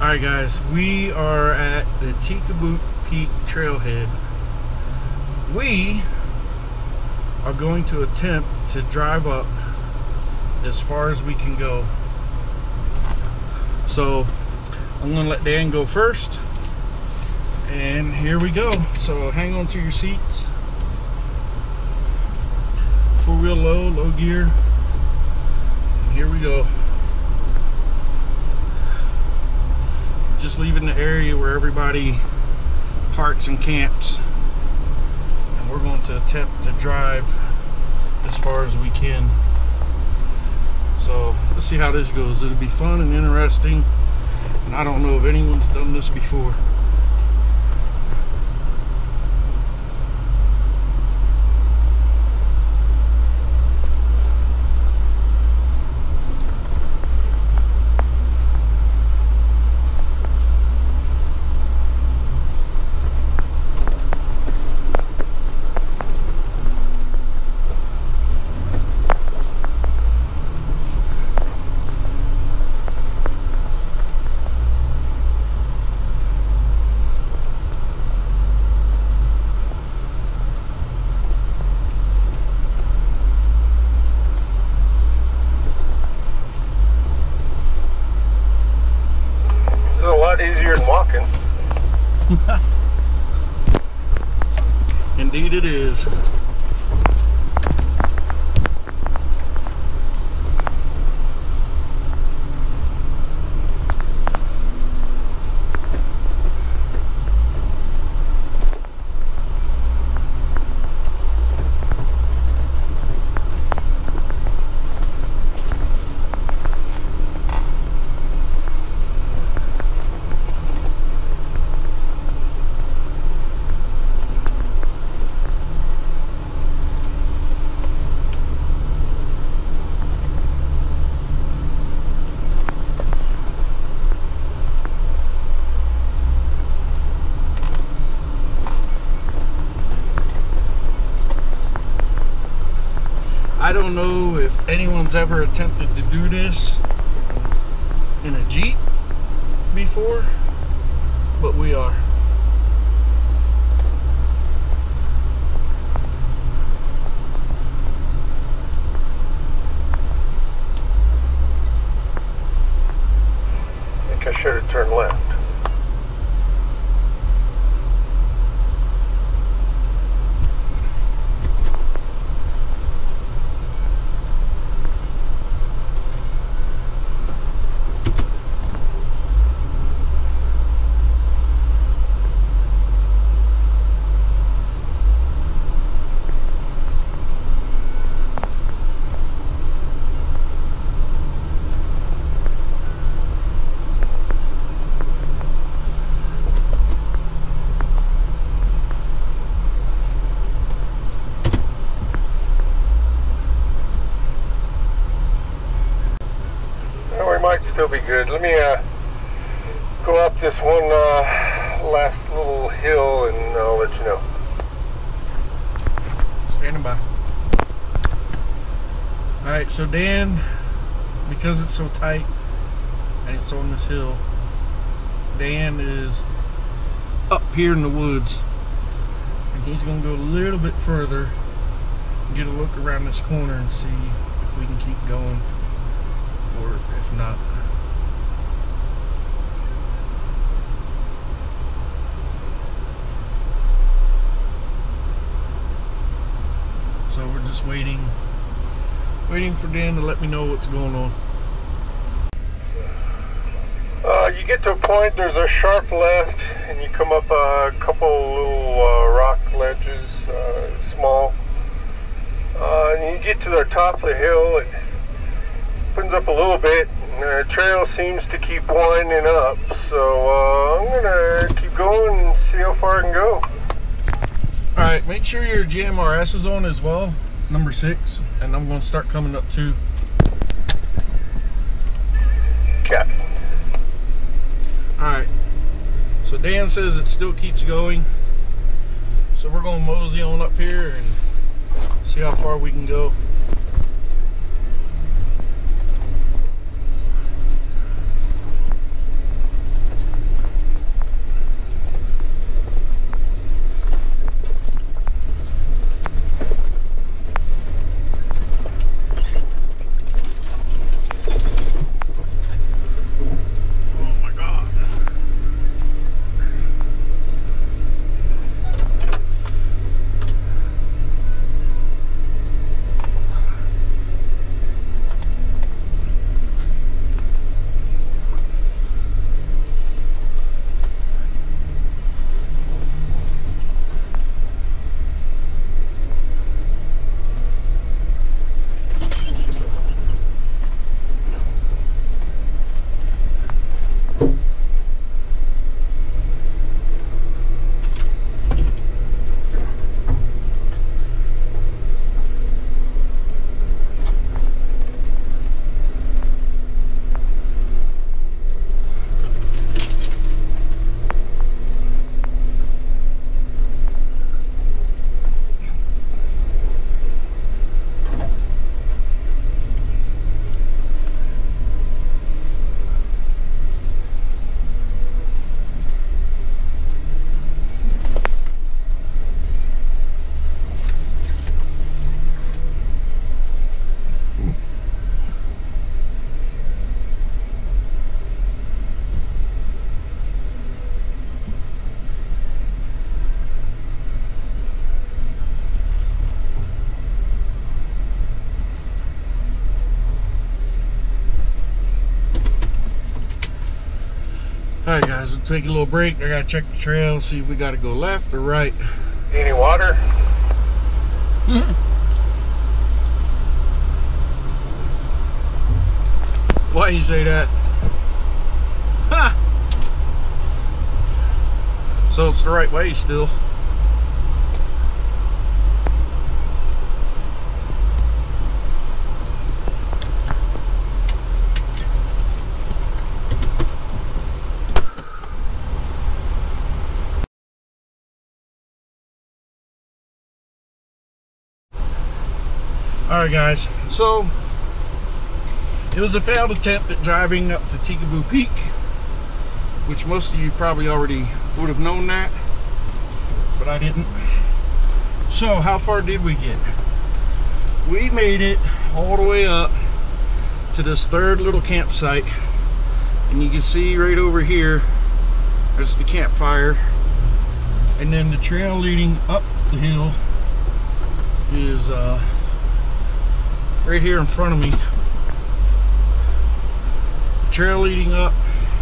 Alright guys, we are at the Tikaboo Peak trailhead. We are going to attempt to drive up as far as we can go. So I'm going to let Dan go first, and here we go. So hang on to your seats. 4-wheel low gear. And here we go. Just leaving the area where everybody parks and camps, and we're going to attempt to drive as far as we can. So let's see how this goes. It'll be fun and interesting, and I don't know if anyone's done this before. Easier than walking. Indeed it is. I don't know if anyone's ever attempted to do this in a Jeep before, but we are. I think I should have turned left. Might still be good. Let me go up this one last little hill, and I'll let you know. Standing by. Alright, so Dan, because it's so tight and it's on this hill, Dan is up here in the woods, and he's going to go a little bit further and get a look around this corner and see if we can keep going, or if not. So we're just waiting for Dan to let me know what's going on. You get to a point, there's a sharp left, and you come up a couple little rock ledges, small. And you get to the top of the hill, it opens up a little bit, and the trail seems to keep winding up. So I'm gonna keep going and see how far I can go. Alright, make sure your GMRS is on as well, number 6, and I'm going to start coming up too. Copy. Alright, so Dan says it still keeps going, so we're going to mosey on up here and see how far we can go. Alright guys, we'll take a little break. I gotta check the trail, see if we gotta go left or right. Any water? Why you say that? Ha! So it's the right way still. Alright guys, so it was a failed attempt at driving up to Tikaboo Peak, which most of you probably already would have known that, but I didn't. So how far did we get? We made it all the way up to this third little campsite, and you can see right over here, there's the campfire, and then the trail leading up the hill is right here in front of me. The trail leading up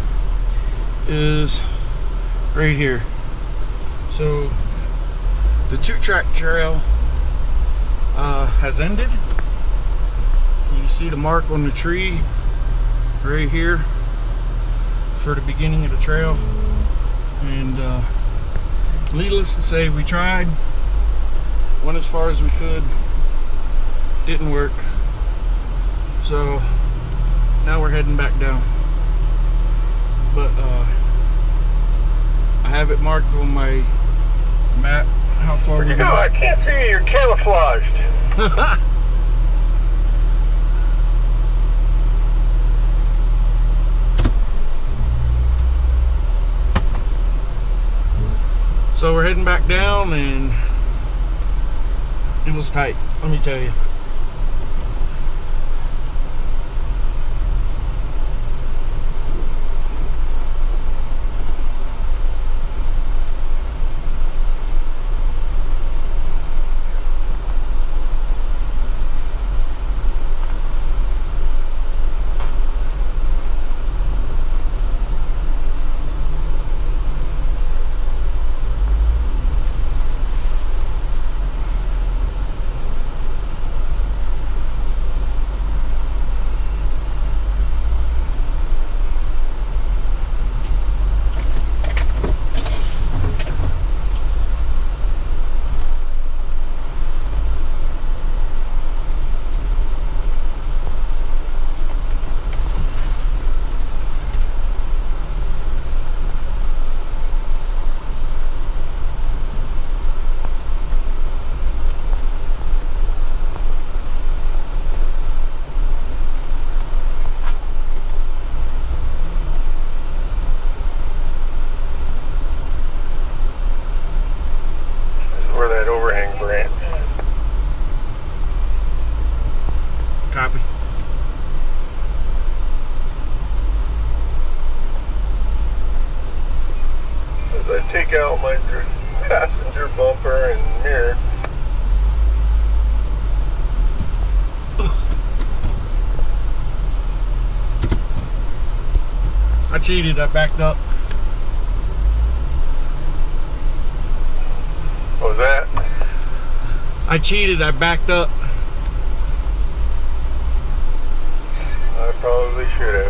is right here. So the 2-track trail has ended. You can see the mark on the tree right here for the beginning of the trail. And needless to say, we tried, went as far as we could, didn't work. So now we're heading back down. But I have it marked on my map how far we go. I can't see you, you're camouflaged. So we're heading back down, and it was tight, let me tell you. Copy. As I take out my passenger bumper and mirror. I cheated, I backed up. What was that? I cheated, I backed up. I probably should have.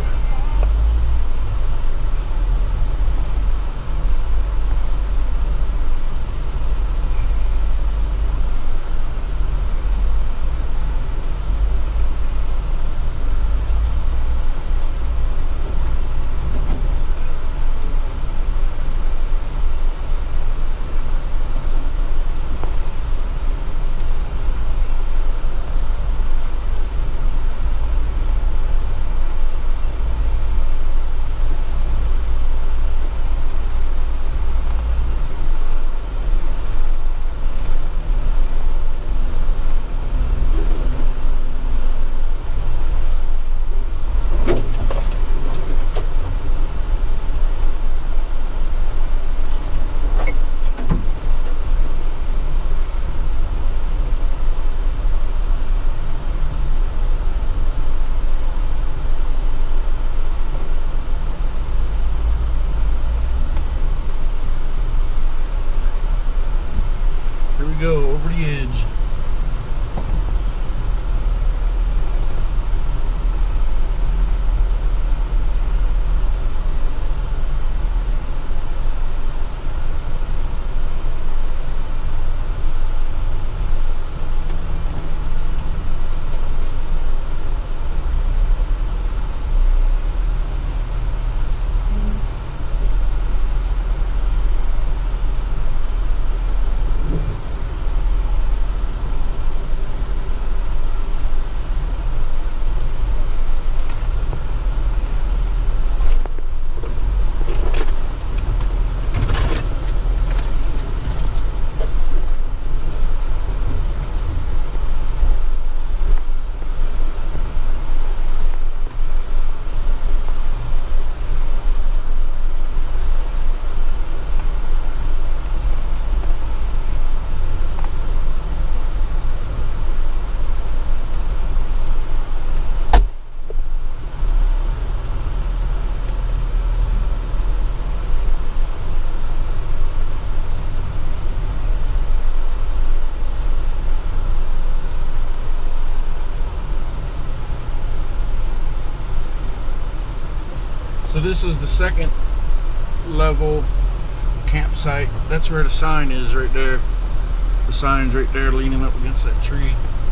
So this is the second level campsite. That's where the sign is right there. The sign's right there leaning up against that tree.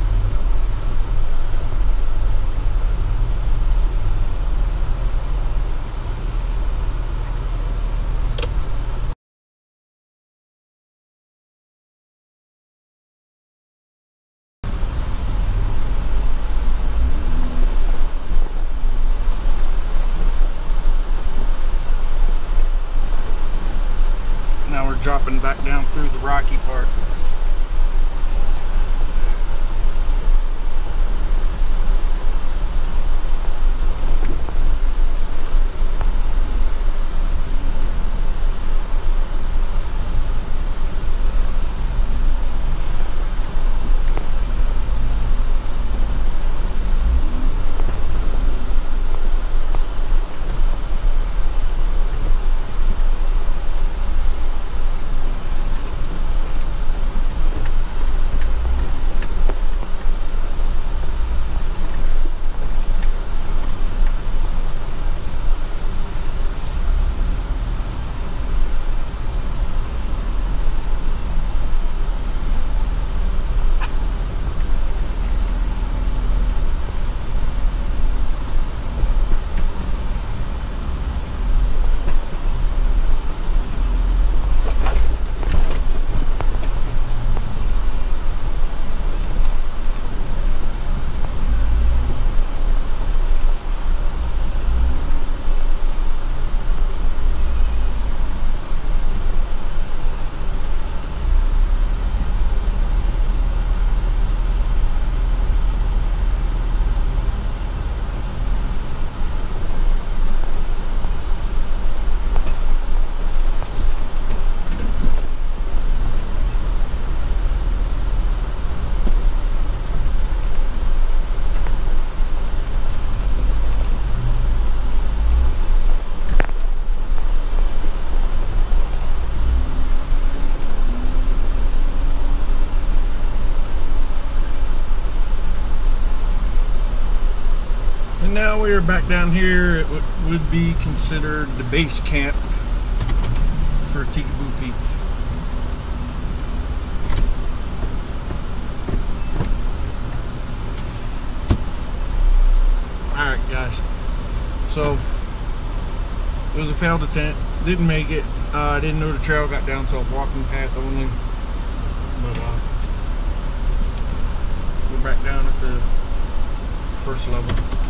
Now we're dropping back down through the rocky part. Now we are back down here at what would be considered the base camp for Tikaboo Peak. Alright guys, so it was a failed attempt, didn't make it. I didn't know the trail got down to a walking path only, but we're back down at the first level.